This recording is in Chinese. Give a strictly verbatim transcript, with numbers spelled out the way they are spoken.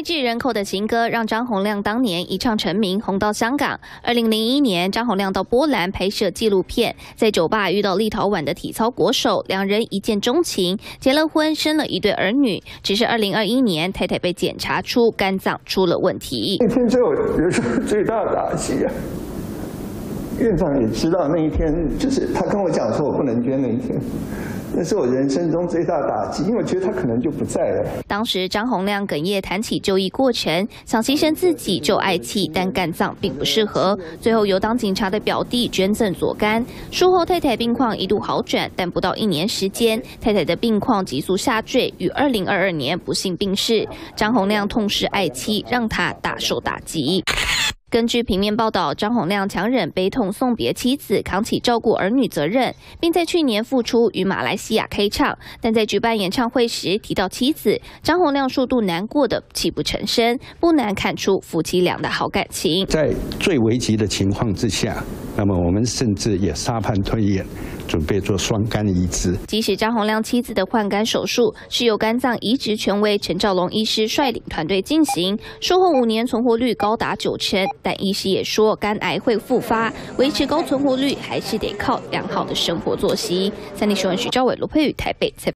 脍人口的情歌让张洪量当年一唱成名，红到香港。二零零一年，张洪量到波兰拍摄纪录片，在酒吧遇到立陶宛的体操国手，两人一见钟情，结了婚，生了一对儿女。只是二零二一年，太太被检查出肝脏出了问题。 那天对我人生最大的打击啊！院长也知道那一天，就是他跟我讲说我不能捐那一天。 那是我人生中最大的打击，因为我觉得他可能就不在了。 当时张洪量哽咽谈起就医过程，想牺牲自己救爱妻，但肝脏并不适合，最后由当警察的表弟捐赠左肝。术后太太病况一度好转，但不到一年时间，太太的病况急速下坠，于二零二二年不幸病逝。张洪量痛失爱妻，让他大受打击。 根据平面报道，张洪量强忍悲痛送别妻子，扛起照顾儿女责任，并在去年复出与马来西亚开唱。但在举办演唱会时提到妻子，张洪量数度难过的泣不成声，不难看出夫妻俩的好感情。 在最危急的情况之下，那么我们甚至也沙盘推演，准备做双肝移植。 即使张洪量妻子的换肝手术是由肝脏移植权威陈兆龙医师率领团队进行，术后五年存活率高达九成。 但医师也说，肝癌会复发，维持高存活率还是得靠良好的生活作息。三立新闻徐兆伟、罗佩宇台北采访。